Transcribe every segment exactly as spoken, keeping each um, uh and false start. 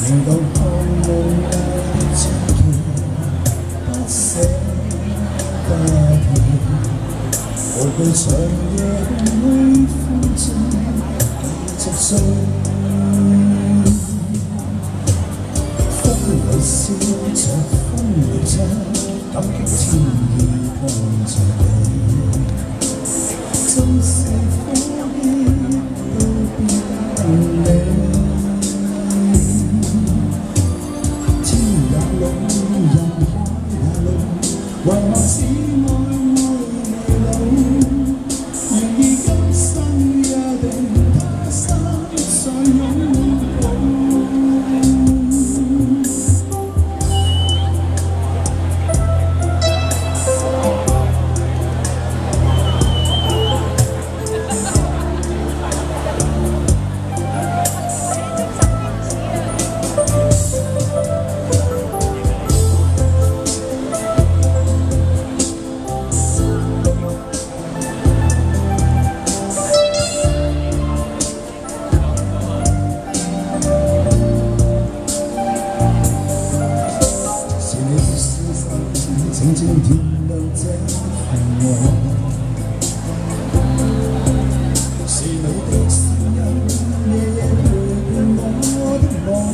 到看無涯的情期，不捨不棄，無懼長夜空虛呼召，繼續追。風裏笑着風裏唱，感激天意碰着你，縱是苦澀都變美。 為我只愛愛未老，願意今生也定他生再擁抱。靜靜填亮這份愛，是你的聲音，夜夜陪伴我的夢，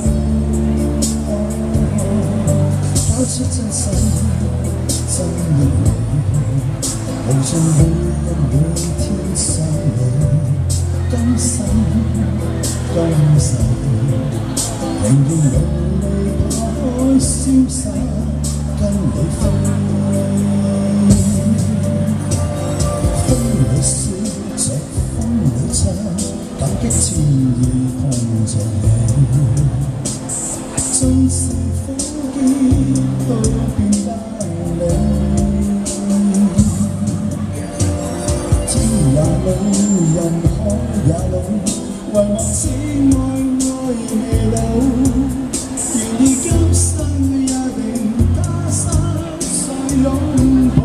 交出真心真意，無盡每日每天想你，今生今世，寧願流淚拋開瀟灑。 跟你飛，風裏笑着風裏唱，感激天意碰着你，縱是苦澀都變得美。天也老，人海也老，為我只愛愛未老，願意今生也定。 擁抱，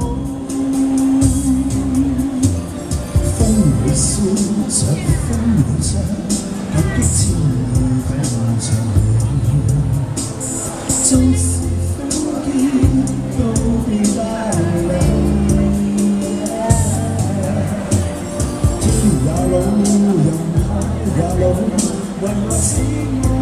風裏笑着風裏唱，感激天意碰着你，縱是苦澀都變得美。天也老，人海也老，為我只愛。